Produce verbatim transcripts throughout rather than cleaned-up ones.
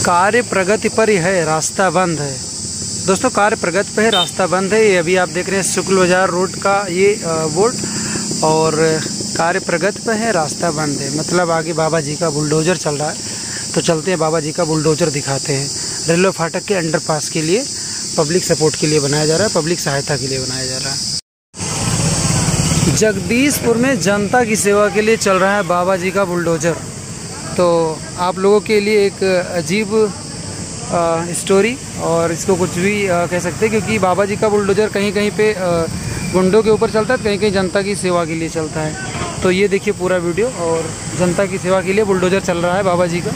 कार्य प्रगति पर ही है, रास्ता बंद है। दोस्तों कार्य प्रगति पे है, रास्ता बंद है। ये अभी आप देख रहे हैं शुक्ल बाजार रोड का ये बोर्ड, और कार्य प्रगति पे है, रास्ता बंद है। मतलब आगे बाबा जी का बुलडोजर चल रहा है, तो चलते हैं बाबा जी का बुलडोजर दिखाते हैं। रेलवे फाटक के अंडरपास के लिए पब्लिक सपोर्ट के लिए बनाया जा रहा है, पब्लिक सहायता के लिए बनाया जा रहा है। जगदीशपुर में जनता की सेवा के लिए चल रहा है बाबा जी का बुलडोजर। तो आप लोगों के लिए एक अजीब आ, स्टोरी, और इसको कुछ भी आ, कह सकते हैं, क्योंकि बाबा जी का बुलडोजर कहीं कहीं पे गुंडों के ऊपर चलता है, कहीं कहीं जनता की सेवा के लिए चलता है। तो ये देखिए पूरा वीडियो, और जनता की सेवा के लिए बुलडोजर चल रहा है बाबा जी का।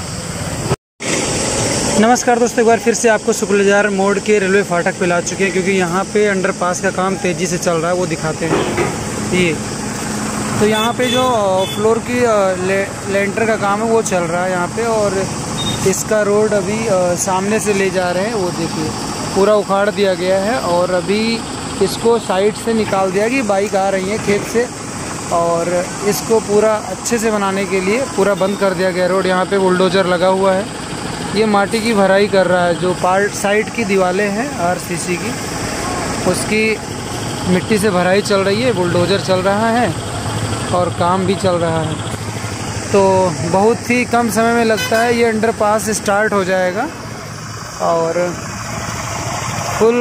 नमस्कार दोस्तों, एक बार फिर से आपको शुक्ल बाजार मोड़ के रेलवे फाटक पे ला चुके हैं, क्योंकि यहाँ पे अंडरपास का काम तेज़ी से चल रहा है, वो दिखाते हैं। ये तो यहाँ पे जो फ्लोर की ले, लेंटर का काम है वो चल रहा है यहाँ पे, और इसका रोड अभी सामने से ले जा रहे हैं। वो देखिए पूरा उखाड़ दिया गया है, और अभी इसको साइड से निकाल दिया कि बाइक आ रही है खेत से, और इसको पूरा अच्छे से बनाने के लिए पूरा बंद कर दिया गया रोड। यहाँ पे बुलडोजर लगा हुआ है, ये माटी की भराई कर रहा है। जो पार्ट साइड की दीवारें हैं आरसीसी की, उसकी मिट्टी से भराई चल रही है, बुलडोजर चल रहा है और काम भी चल रहा है। तो बहुत ही कम समय में लगता है ये अंडरपास स्टार्ट हो जाएगा, और फुल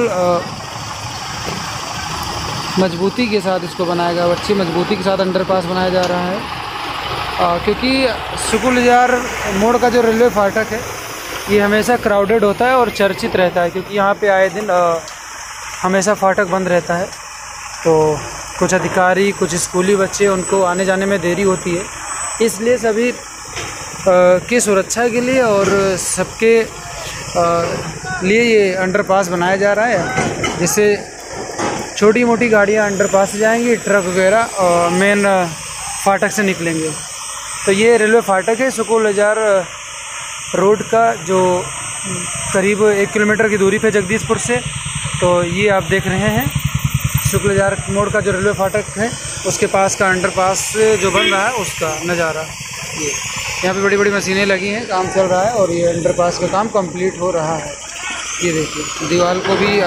मजबूती के साथ इसको बनाया गया, अच्छी मजबूती के साथ अंडरपास बनाया जा रहा है। आ, क्योंकि शुक्ल बाजार मोड़ का जो रेलवे फाटक है ये हमेशा क्राउडेड होता है और चर्चित रहता है, क्योंकि यहाँ पे आए दिन आ, हमेशा फाटक बंद रहता है। तो कुछ अधिकारी, कुछ स्कूली बच्चे, उनको आने जाने में देरी होती है, इसलिए सभी की सुरक्षा के लिए और सबके लिए ये अंडरपास बनाया जा रहा है, जिससे छोटी मोटी गाड़ियाँ अंडरपास से जाएंगी, ट्रक वगैरह मेन फाटक से निकलेंगे। तो ये रेलवे फाटक है शुक्ल बाजार रोड का, जो करीब एक किलोमीटर की दूरी पे जगदीशपुर से। तो ये आप देख रहे हैं शुक्ल बाजार मोड़ का जो रेलवे फाटक है, उसके पास का अंडरपास जो बन रहा है उसका नज़ारा। ये यहाँ पे बड़ी बड़ी मशीनें लगी हैं, काम चल रहा है, और ये अंडरपास का काम कंप्लीट हो रहा है। ये देखिए दीवार को भी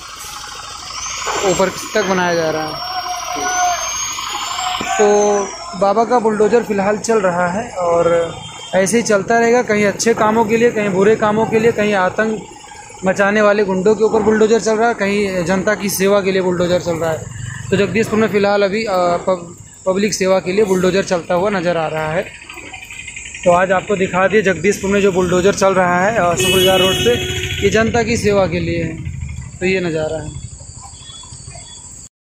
ऊपर तक बनाया जा रहा है। तो बाबा का बुलडोजर फ़िलहाल चल रहा है, और ऐसे ही चलता रहेगा, कहीं अच्छे कामों के लिए, कहीं बुरे कामों के लिए, कहीं आतंक मचाने वाले गुंडों के ऊपर बुलडोजर चल रहा है, कहीं जनता की सेवा के लिए बुलडोजर चल रहा है। तो जगदीशपुर में फ़िलहाल अभी पब, पब्लिक सेवा के लिए बुलडोजर चलता हुआ नज़र आ रहा है। तो आज आपको दिखा दिए जगदीशपुर में जो बुलडोजर चल रहा है शुक्ल बाजार रोड पे, ये जनता की सेवा के लिए है। तो ये नज़ारा है।